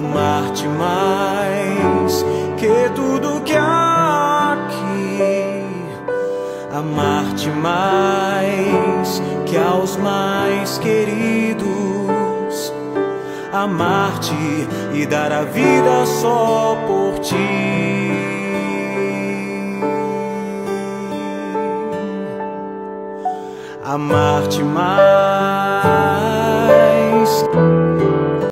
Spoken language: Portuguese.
amar-te mais que tudo que há aqui, amar-te mais que aos mais queridos, amar-te e dar a vida só por ti. Amar-te mais